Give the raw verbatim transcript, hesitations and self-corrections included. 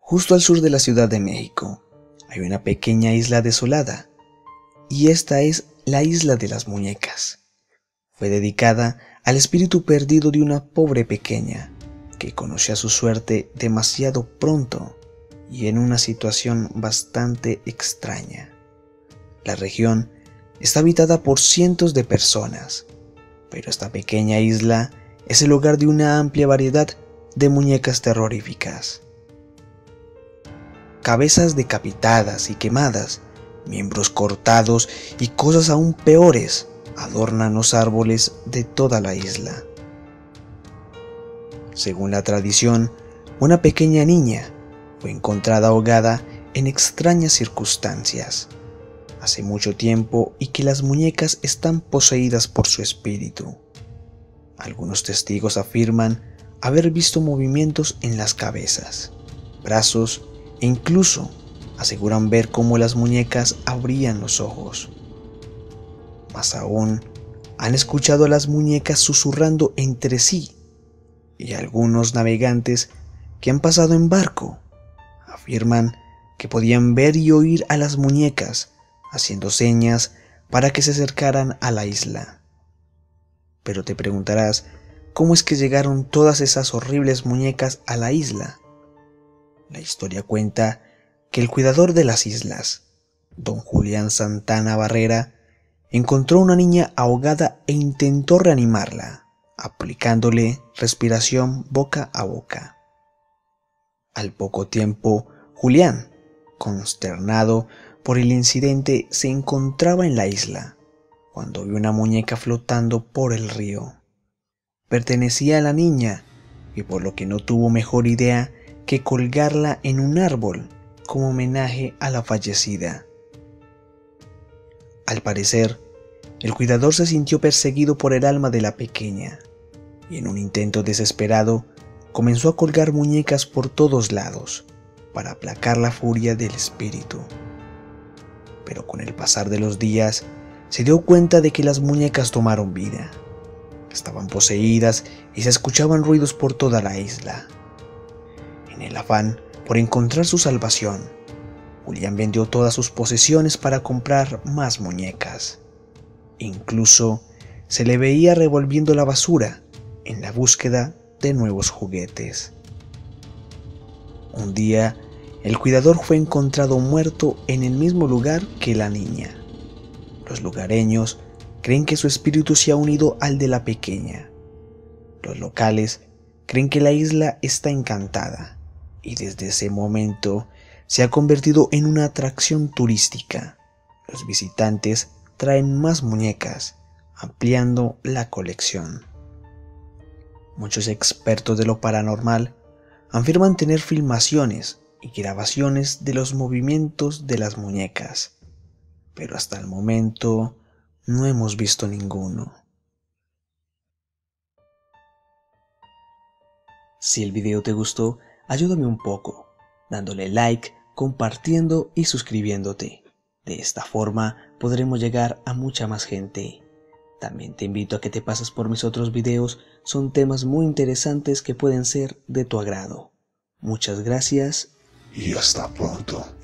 Justo al sur de la Ciudad de México hay una pequeña isla desolada, y esta es la Isla de las Muñecas. Fue dedicada al espíritu perdido de una pobre pequeña que conoció a su suerte demasiado pronto y en una situación bastante extraña. La región está habitada por cientos de personas, pero esta pequeña isla es el hogar de una amplia variedad de muñecas terroríficas. Cabezas decapitadas y quemadas, miembros cortados y cosas aún peores adornan los árboles de toda la isla. Según la tradición, una pequeña niña fue encontrada ahogada en extrañas circunstancias hace mucho tiempo y que las muñecas están poseídas por su espíritu. Algunos testigos afirman haber visto movimientos en las cabezas, brazos e incluso aseguran ver cómo las muñecas abrían los ojos. Más aún, han escuchado a las muñecas susurrando entre sí, y algunos navegantes que han pasado en barco afirman que podían ver y oír a las muñecas haciendo señas para que se acercaran a la isla. Pero te preguntarás, ¿cómo es que llegaron todas esas horribles muñecas a la isla? La historia cuenta que el cuidador de las islas, don Julián Santana Barrera, encontró una niña ahogada e intentó reanimarla, aplicándole respiración boca a boca. Al poco tiempo, Julián, consternado por el incidente, se encontraba en la isla cuando vio una muñeca flotando por el río. Pertenecía a la niña y por lo que no tuvo mejor idea que colgarla en un árbol como homenaje a la fallecida. Al parecer, el cuidador se sintió perseguido por el alma de la pequeña y en un intento desesperado comenzó a colgar muñecas por todos lados para aplacar la furia del espíritu. Pero con el pasar de los días se dio cuenta de que las muñecas tomaron vida. Estaban poseídas y se escuchaban ruidos por toda la isla. En el afán por encontrar su salvación, Julián vendió todas sus posesiones para comprar más muñecas. Incluso se le veía revolviendo la basura en la búsqueda de nuevos juguetes. Un día, el cuidador fue encontrado muerto en el mismo lugar que la niña. Los lugareños creen que su espíritu se ha unido al de la pequeña. Los locales creen que la isla está encantada y desde ese momento se ha convertido en una atracción turística. Los visitantes traen más muñecas, ampliando la colección. Muchos expertos de lo paranormal afirman tener filmaciones y grabaciones de los movimientos de las muñecas, pero hasta el momento no hemos visto ninguno. Si el video te gustó, ayúdame un poco, dándole like, compartiendo y suscribiéndote. De esta forma podremos llegar a mucha más gente. También te invito a que te pases por mis otros videos, son temas muy interesantes que pueden ser de tu agrado. Muchas gracias y hasta pronto.